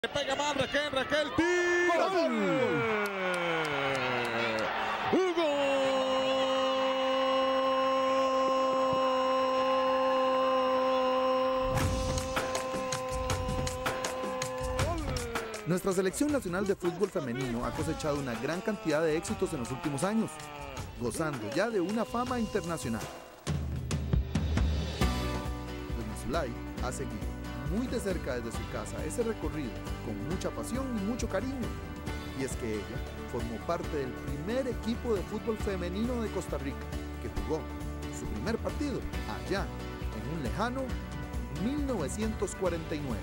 Le pega mal Raquel, tiro. ¡Gol! Nuestra selección nacional de fútbol femenino ha cosechado una gran cantidad de éxitos en los últimos años, gozando ya de una fama internacional. Doña Zulay ha seguido muy de cerca desde su casa ese recorrido con mucha pasión y mucho cariño. Y es que ella formó parte del primer equipo de fútbol femenino de Costa Rica, que jugó su primer partido allá en un lejano 1949.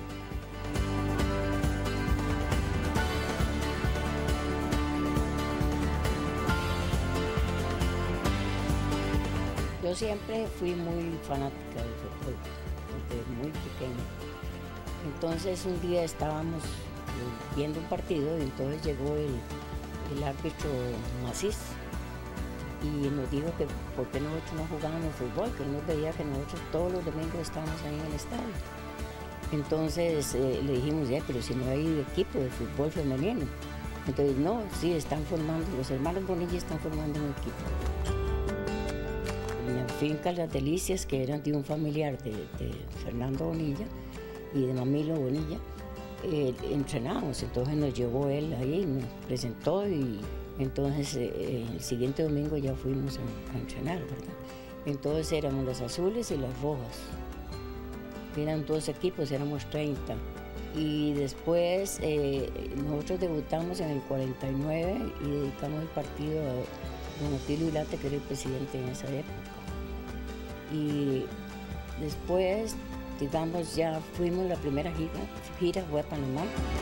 Yo siempre fui muy fanática del fútbol, desde muy pequeña. Entonces un día estábamos viendo un partido y entonces llegó el árbitro Macís y nos dijo que por qué nosotros no jugábamos fútbol, que él nos veía que nosotros todos los domingos estábamos ahí en el estadio. Entonces le dijimos, ya, pero si no hay equipo de fútbol femenino. Entonces, no, sí, están formando, los hermanos Bonilla están formando un equipo. En la finca Las Delicias, que eran de un familiar de Fernando Bonilla y de Mamilo Bonilla, entrenábamos. Entonces nos llevó él ahí, nos presentó y entonces el siguiente domingo ya fuimos a entrenar, ¿verdad? Entonces éramos las azules y las rojas. Eran dos equipos, éramos 30. Y después nosotros debutamos en el 49 y dedicamos el partido a don Otilio Ilate, que era el presidente en esa época. Y después, digamos, ya fuimos, la primera gira fue a Panamá.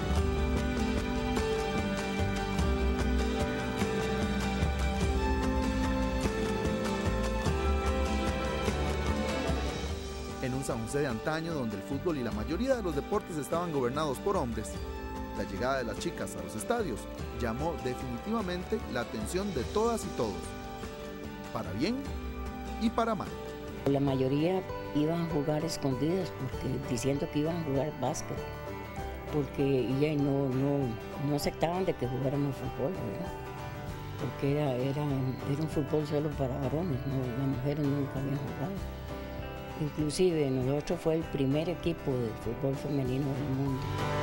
En un San José de antaño, donde el fútbol y la mayoría de los deportes estaban gobernados por hombres, la llegada de las chicas a los estadios llamó definitivamente la atención de todas y todos, para bien y para mal. La mayoría iban a jugar escondidas, diciendo que iban a jugar básquet, porque ya no aceptaban de que jugáramos fútbol, ¿verdad? Porque era un fútbol solo para varones, no, las mujeres nunca habían jugado. Inclusive nosotros fue el primer equipo de fútbol femenino del mundo.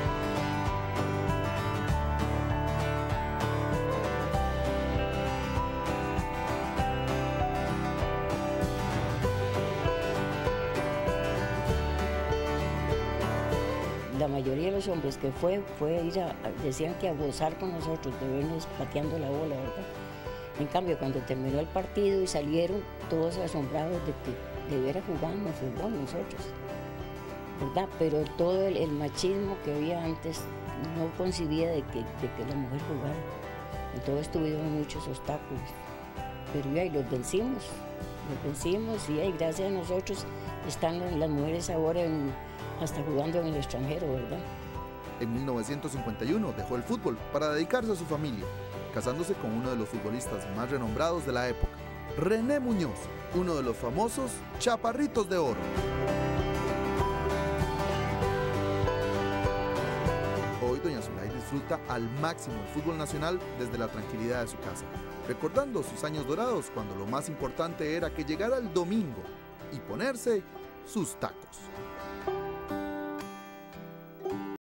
La mayoría de los hombres que fue decían que a gozar con nosotros, de vernos pateando la bola, ¿verdad? En cambio, cuando terminó el partido y salieron, todos asombrados de ver a jugando fútbol nosotros, ¿verdad? Pero todo el machismo que había antes no concibía de que la mujer jugara. Entonces tuvimos muchos obstáculos, pero ya, y los vencimos y gracias a nosotros están las mujeres ahora hasta jugando en el extranjero, ¿verdad? En 1951 dejó el fútbol para dedicarse a su familia, casándose con uno de los futbolistas más renombrados de la época, René Muñoz, uno de los famosos Chaparritos de Oro. Hoy doña Zulay disfruta al máximo el fútbol nacional desde la tranquilidad de su casa, recordando sus años dorados cuando lo más importante era que llegara el domingo y ponerse sus tacos.